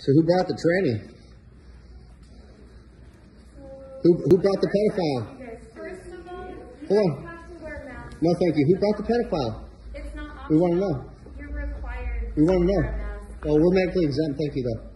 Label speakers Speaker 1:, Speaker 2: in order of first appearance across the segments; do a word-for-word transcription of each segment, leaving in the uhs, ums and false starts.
Speaker 1: So who brought the tranny? Who, who brought the pedophile?
Speaker 2: First of all, you
Speaker 1: Hold on.
Speaker 2: have to wear masks.
Speaker 1: No, thank you. Who brought the pedophile?
Speaker 2: It's not optional.
Speaker 1: We want to know.
Speaker 2: You're required
Speaker 1: We want to
Speaker 2: wear
Speaker 1: know.
Speaker 2: a mask.
Speaker 1: Oh, we're medically exempt. Thank you, though.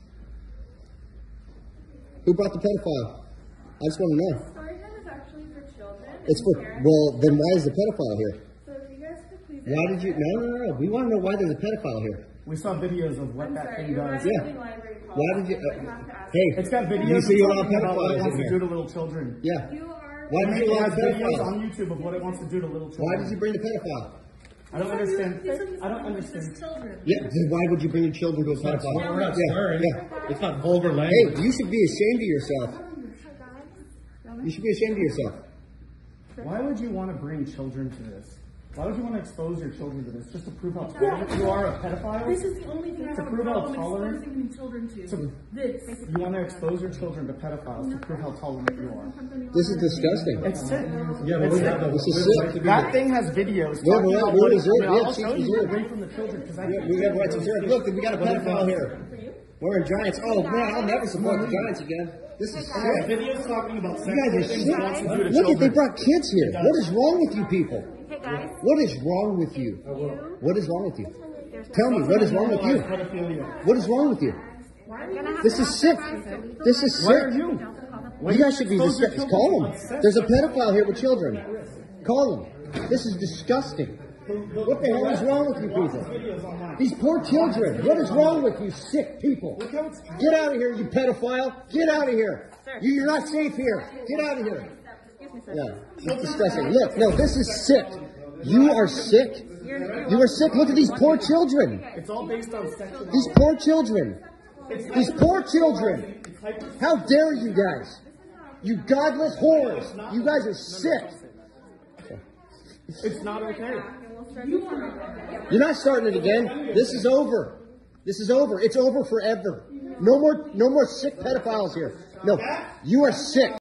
Speaker 1: Who brought the pedophile? I just want to know.
Speaker 2: Story time is actually for children.
Speaker 1: It's for, well, then why is the pedophile here?
Speaker 2: So if you guys could please...
Speaker 1: Why did you, no, no, no, no. We want to know why there's a pedophile here.
Speaker 3: We saw videos of what
Speaker 2: I'm
Speaker 3: that
Speaker 2: sorry,
Speaker 3: thing
Speaker 2: you're
Speaker 3: does.
Speaker 1: Yeah.
Speaker 2: referencing library policy.
Speaker 1: Why did you,
Speaker 2: I have to
Speaker 1: uh,
Speaker 2: ask
Speaker 1: hey.
Speaker 3: It's got videos
Speaker 1: You see a lot of
Speaker 3: talking about what it
Speaker 1: pedophiles
Speaker 3: wants
Speaker 1: in
Speaker 3: to
Speaker 1: here.
Speaker 3: do to little children.
Speaker 1: Yeah.
Speaker 2: You are...
Speaker 1: Why did you
Speaker 3: It
Speaker 1: allow
Speaker 3: has videos
Speaker 1: pedophiles?
Speaker 3: on YouTube of what it wants to do to little children.
Speaker 1: Why did you bring the pedophile?
Speaker 3: I don't understand. I don't understand.
Speaker 1: Yeah, then why would you bring your children to a pedophile?
Speaker 4: We're not
Speaker 1: Yeah,
Speaker 4: swearing.
Speaker 1: yeah.
Speaker 4: It's not vulgar
Speaker 1: Hey,
Speaker 4: language.
Speaker 1: you should be ashamed of yourself. You should be ashamed of yourself.
Speaker 3: Why would you want to bring children to this? Why would you want to expose your children to this? Just to prove how tolerant you are a pedophile?
Speaker 5: This is the only thing I
Speaker 3: To
Speaker 5: have a
Speaker 3: prove how
Speaker 5: problem
Speaker 3: tolerant-
Speaker 5: exposing children to.
Speaker 3: To-
Speaker 5: This.
Speaker 3: You want to expose your children to pedophiles to prove how tolerant you are.
Speaker 1: This is disgusting.
Speaker 3: It's sick.
Speaker 4: Yeah, but we have the
Speaker 1: This is
Speaker 4: we have
Speaker 1: sick.
Speaker 4: the right to do
Speaker 3: That
Speaker 4: that.
Speaker 3: thing has videos
Speaker 1: Yeah,
Speaker 3: talking
Speaker 1: we're-
Speaker 3: about
Speaker 1: we're
Speaker 3: what it,
Speaker 1: reserved.
Speaker 3: I mean,
Speaker 1: Yeah,
Speaker 3: I'll
Speaker 1: she's
Speaker 3: show you
Speaker 1: reserved.
Speaker 3: away from the children because I
Speaker 1: We, we have rights observed. Look, we got a pedophile here. We're in Giants. Oh, man, I'll never support the Giants again. This is sick.
Speaker 3: videos talking about
Speaker 1: You guys are
Speaker 3: things it wants to do
Speaker 1: sick.
Speaker 3: to
Speaker 1: Look, at they
Speaker 3: children.
Speaker 1: brought kids here. What is wrong with you people?
Speaker 2: Hey guys,
Speaker 1: What is wrong with you?
Speaker 2: you...
Speaker 1: What is wrong with you? Tell me, what is wrong with you?
Speaker 3: Pedophilia.
Speaker 1: What is wrong with you? This is sick. This is
Speaker 3: Why are
Speaker 1: sick.
Speaker 3: you?
Speaker 1: You guys should be disgusted. Call him. There's a pedophile here with children. Call him. This is disgusting. What the hell is wrong with you people? These poor children. What is wrong with you sick people? Get out of here, you pedophile. Get out of here. You- You're not safe here. Get out of here. Yeah, it's disgusting. Look, no, this is sick. You are sick. You are sick. Look at these poor children.
Speaker 3: It's all based on sexual.
Speaker 1: These poor children. These poor children. How dare you guys? You godless whores. You guys are sick.
Speaker 3: It's not okay.
Speaker 1: You're not starting it again. This is over. This is over. It's over forever. No more, no more sick pedophiles here. No, you are sick.